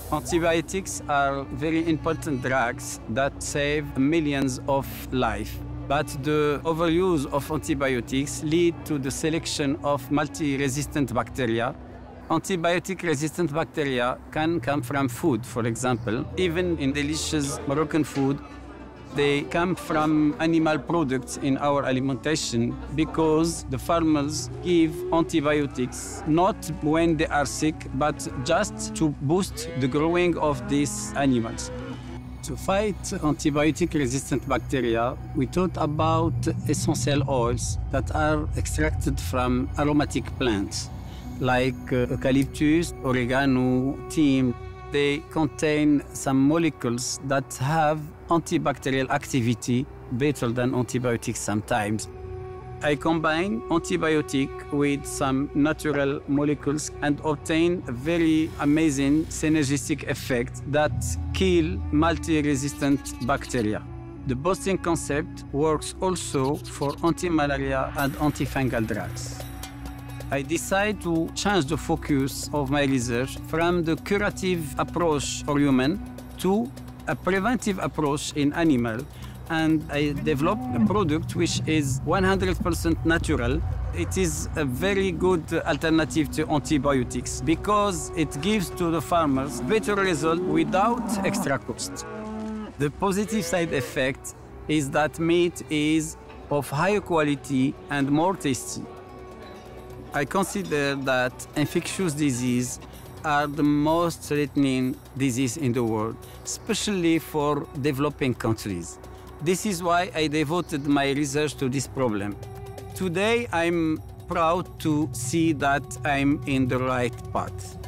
Antibiotics are very important drugs that save millions of lives. But the overuse of antibiotics lead to the selection of multi-resistant bacteria. Antibiotic-resistant bacteria can come from food, for example. Even in delicious Moroccan food, they come from animal products in our alimentation because the farmers give antibiotics not when they are sick, but just to boost the growing of these animals. To fight antibiotic-resistant bacteria, we thought about essential oils that are extracted from aromatic plants, like eucalyptus, oregano, thyme. They contain some molecules that have antibacterial activity better than antibiotics sometimes. I combine antibiotic with some natural molecules and obtain a very amazing synergistic effect that kill multi-resistant bacteria. The boosting concept works also for anti-malaria and antifungal drugs. I decided to change the focus of my research from the curative approach for human to a preventive approach in animal. And I developed a product which is 100% natural. It is a very good alternative to antibiotics because it gives to the farmers better result without extra cost. The positive side effect is that meat is of higher quality and more tasty. I consider that infectious diseases are the most threatening disease in the world, especially for developing countries. This is why I devoted my research to this problem. Today, I'm proud to see that I'm in the right path.